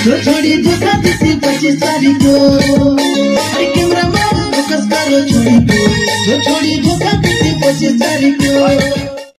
जो छोड़ी धोखा देती 25 तारीख को। अरे कैमरा मैन फोकस करो छोड़ी को, जो छोड़ी धोखा देती 25 तारीख को।